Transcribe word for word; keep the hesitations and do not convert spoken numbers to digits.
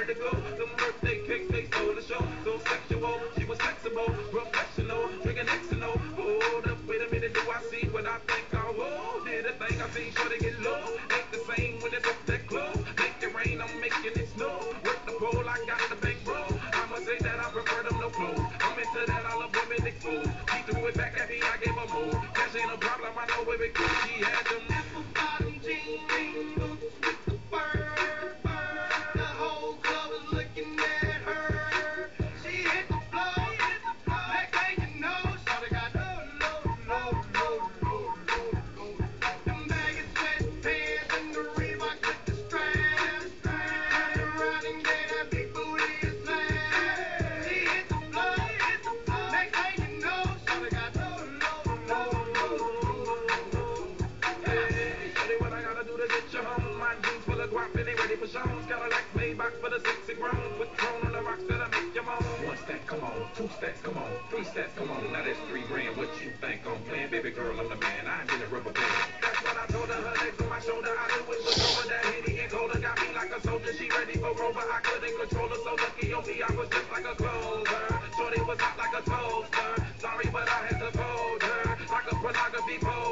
ready to go. Them birthday cakes, they stole the show. So sexual, she was flexible, professional, drinking X and O. Hold up, wait a minute, do I see what I think I will? Did a thing I seen, sure to get low. Ain't the same when it's up that close. Make it rain, I'm making it snow. Work the pole, I got the big bro. I'ma say that I prefer them no clothes. I'm into that, I love women exposed. She threw it back at me, I gave her more. Cash ain't a problem, I know where it goes. She had them apple bottom jeans, boots with the fur. The whole club was looking at her. She hit the floor, next thing you know, shawty got low, low, low, low, low, low, low. Them baggy sweatpants and the Reebok with the straps. Turned around and gave that big booty a slap. She hit the floor, next thing you know, shawty got low, low, low, low, low. Hey, shawty, what I gotta do to get you home? My jeans full of guap and they ready for shows. Got a Lex Maybach for the sexy grown. Put throne on the rocks that'll make you moan. One stack, come on. Two stacks, come on. Three stacks, come on. Now that's three grand. What you think I'm playing? Baby girl, I'm the man. I ain't been a rubber band. That's what I told her. Her legs on my shoulder. I knew it was over. That Henny and Cola got me like a soldier. She ready for Rover. I couldn't control her. So lucky on me, I was just like a clover. Shorty was hot like a toaster. Sorry, but I had to fold her like a pornography pose.